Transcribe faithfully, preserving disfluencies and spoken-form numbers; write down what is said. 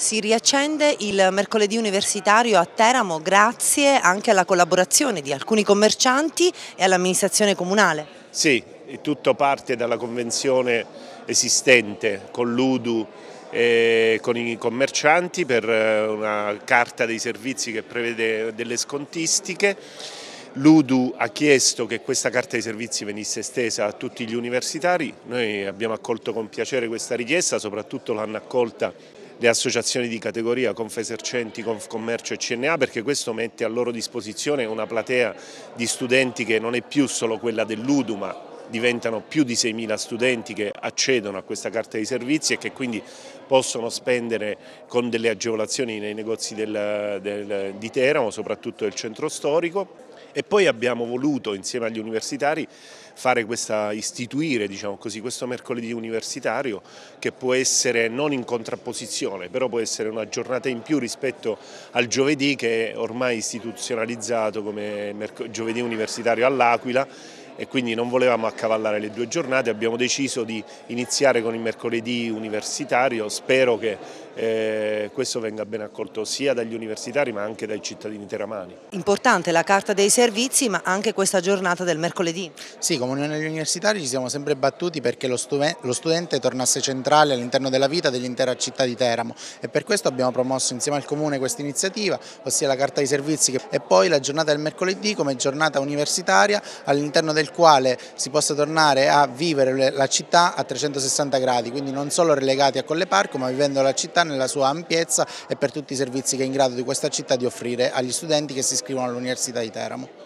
Si riaccende il mercoledì universitario a Teramo grazie anche alla collaborazione di alcuni commercianti e all'amministrazione comunale. Sì, tutto parte dalla convenzione esistente con l'U D U e con i commercianti per una carta dei servizi che prevede delle scontistiche. L'U D U ha chiesto che questa carta dei servizi venisse estesa a tutti gli universitari, noi abbiamo accolto con piacere questa richiesta, soprattutto l'hanno accolta le associazioni di categoria Confesercenti, Confcommercio e C N A, perché questo mette a loro disposizione una platea di studenti che non è più solo quella dell'U D U, ma diventano più di seimila studenti che accedono a questa carta dei servizi e che quindi possono spendere con delle agevolazioni nei negozi del, del, di Teramo, soprattutto del centro storico. E poi abbiamo voluto insieme agli universitari fare questa, istituire diciamo così, questo mercoledì universitario che può essere non in contrapposizione, però può essere una giornata in più rispetto al giovedì che è ormai istituzionalizzato come giovedì universitario all'Aquila, e quindi non volevamo accavallare le due giornate, abbiamo deciso di iniziare con il mercoledì universitario. Spero che eh, questo venga ben accolto sia dagli universitari ma anche dai cittadini teramani. Importante la carta dei servizi, ma anche questa giornata del mercoledì. Sì, come Unione degli Universitari ci siamo sempre battuti perché lo, lo studente tornasse centrale all'interno della vita dell'intera città di Teramo, e per questo abbiamo promosso insieme al Comune questa iniziativa, ossia la carta dei servizi, e poi la giornata del mercoledì come giornata universitaria all'interno del quale si possa tornare a vivere la città a trecentosessanta gradi, quindi non solo relegati a Colle Parco, ma vivendo la città nella sua ampiezza e per tutti i servizi che è in grado di questa città di offrire agli studenti che si iscrivono all'Università di Teramo.